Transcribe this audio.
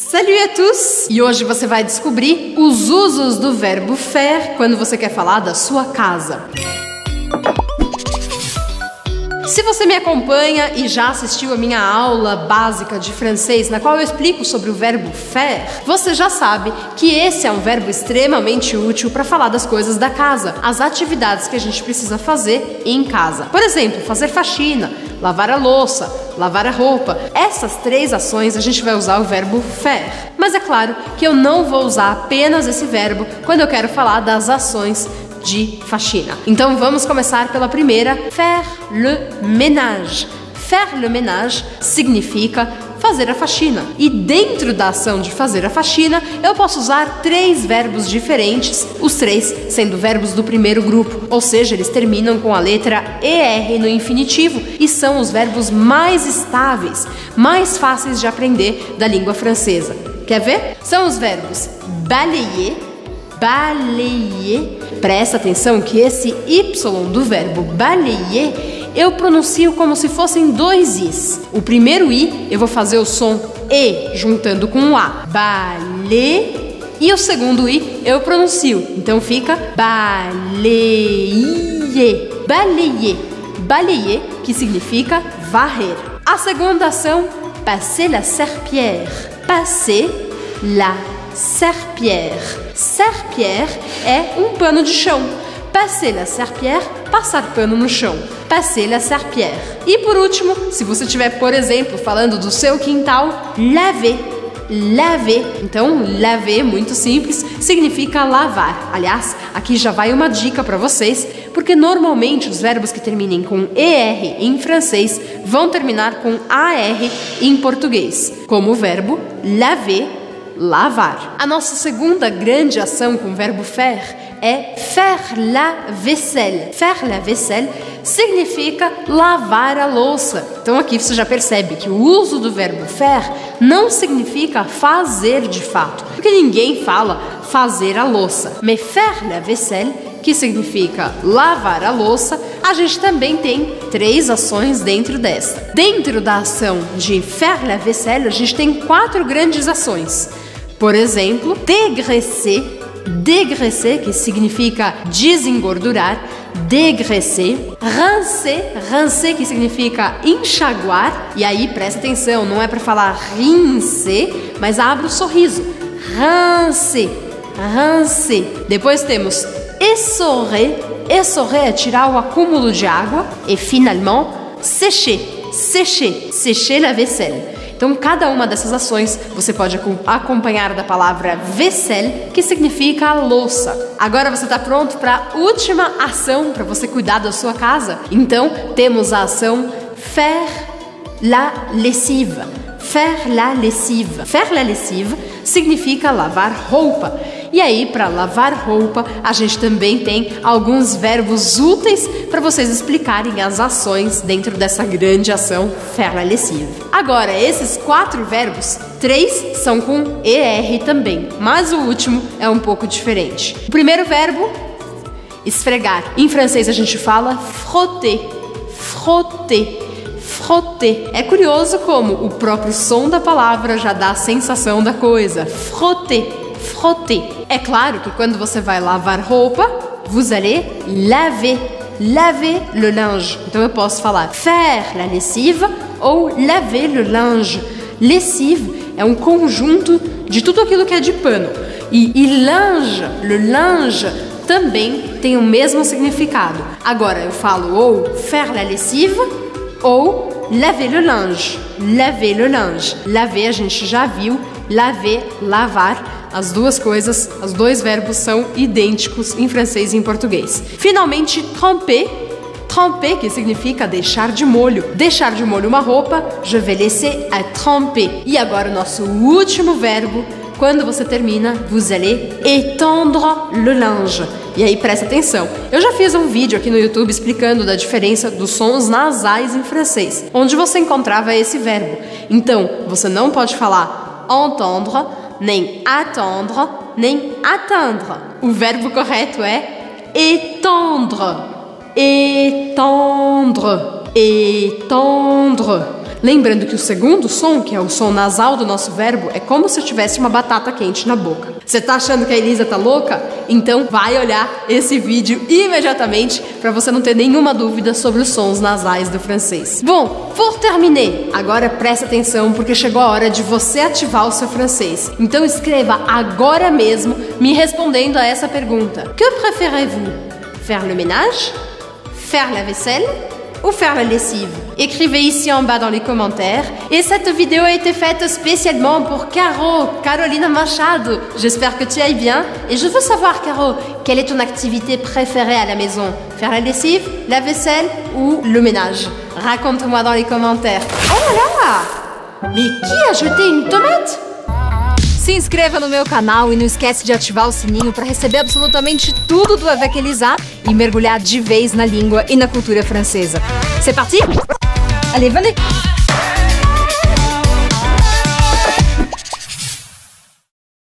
Salut à tous! E hoje você vai descobrir os usos do verbo faire quando você quer falar da sua casa. Se você me acompanha e já assistiu a minha aula básica de francês, na qual eu explico sobre o verbo faire, você já sabe que esse é um verbo extremamente útil para falar das coisas da casa, as atividades que a gente precisa fazer em casa. Por exemplo, fazer faxina, lavar a louça, lavar a roupa. Essas três ações a gente vai usar o verbo faire. Mas é claro que eu não vou usar apenas esse verbo quando eu quero falar das ações de faxina. Então vamos começar pela primeira, faire le ménage. Faire le ménage significa fazer a faxina. E dentro da ação de fazer a faxina, eu posso usar três verbos diferentes, os três sendo verbos do primeiro grupo, ou seja, eles terminam com a letra ER no infinitivo e são os verbos mais estáveis, mais fáceis de aprender da língua francesa. Quer ver? São os verbos balayer, balayer. Presta atenção que esse Y do verbo balayer eu pronuncio como se fossem dois Is. O primeiro I eu vou fazer o som E juntando com o A. Balayer. E o segundo I eu pronuncio. Então fica balayer. Balayer. Balayer, que significa varrer. A segunda ação, passer la serpillière. Passer la serpillière. Serpillière é um pano de chão. Passer la serpillière, passar pano no chão. Passer la serpillière. E por último, se você estiver, por exemplo, falando do seu quintal, laver. Laver. Então, laver, muito simples, significa lavar. Aliás, aqui já vai uma dica para vocês, porque normalmente os verbos que terminem com ER em francês vão terminar com AR em português, como o verbo laver, lavar. A nossa segunda grande ação com o verbo faire é faire la vaisselle. Faire la vaisselle significa lavar a louça. Então aqui você já percebe que o uso do verbo faire não significa fazer de fato, porque ninguém fala fazer a louça. Mais faire la vaisselle, que significa lavar a louça, a gente também tem três ações dentro desta. Dentro da ação de faire la vaisselle, a gente tem quatro grandes ações. Por exemplo, dégraisser, dégraisser, que significa desengordurar, dégraisser, rincer, rincer, que significa enxaguar, e aí presta atenção, não é para falar rincer, mas abre o sorriso, rincer, rincer. Depois temos essorer, essorer é tirar o acúmulo de água, e finalement, sécher, sécher, sécher la vaisselle. Então, cada uma dessas ações você pode acompanhar da palavra vaisselle, que significa louça. Agora você está pronto para a última ação para você cuidar da sua casa? Então, temos a ação faire la lessive. Faire la lessive. Faire la lessive significa lavar roupa. E aí, para lavar roupa, a gente também tem alguns verbos úteis para vocês explicarem as ações dentro dessa grande ação faire la lessive. Agora, esses quatro verbos, três são com ER também, mas o último é um pouco diferente. O primeiro verbo, esfregar. Em francês a gente fala frotter, frotter, frotter. É curioso como o próprio som da palavra já dá a sensação da coisa. Frotter. Frotter. É claro que quando você vai lavar roupa, vous allez laver, laver le linge. Então eu posso falar faire la lessive ou laver le linge. Lessive é um conjunto de tudo aquilo que é de pano. E linge, le linge, também tem o mesmo significado. Agora eu falo ou faire la lessive ou laver le linge. Laver le linge. Laver a gente já viu, laver, lavar. As duas coisas, os dois verbos são idênticos em francês e em português. Finalmente, tremper. Tremper, que significa deixar de molho. Deixar de molho uma roupa, je vais laisser à tremper. E agora o nosso último verbo, quando você termina, vous allez étendre le linge. E aí presta atenção, eu já fiz um vídeo aqui no YouTube explicando da diferença dos sons nasais em francês, onde você encontrava esse verbo. Então, você não pode falar entendre, nem attendre, nem atteindre. O verbo correto é étendre, étendre, étendre. Lembrando que o segundo som, que é o som nasal do nosso verbo, é como se eu tivesse uma batata quente na boca. Você tá achando que a Elisa tá louca? Então vai olhar esse vídeo imediatamente para você não ter nenhuma dúvida sobre os sons nasais do francês. Bom, pour terminer, agora presta atenção porque chegou a hora de você ativar o seu francês. Então escreva agora mesmo me respondendo a essa pergunta. Que préférez-vous? Faire le ménage? Faire la vaisselle? Ou faire la lessive? Écrivez ici en bas dans les commentaires. Et cette vidéo a été faite spécialement pour Carolina Machado. J'espère que tu ailles bien. Et je veux savoir, Caro, quelle est ton activité préférée à la maison? Faire la lessive, la vaisselle ou le ménage? Raconte-moi dans les commentaires. Oh là là! Mais qui a jeté une tomate? Se inscreva no meu canal e não esquece de ativar o sininho para receber absolutamente tudo do Avec Elisa e mergulhar de vez na língua e na cultura francesa. C'est parti? Allez, venez!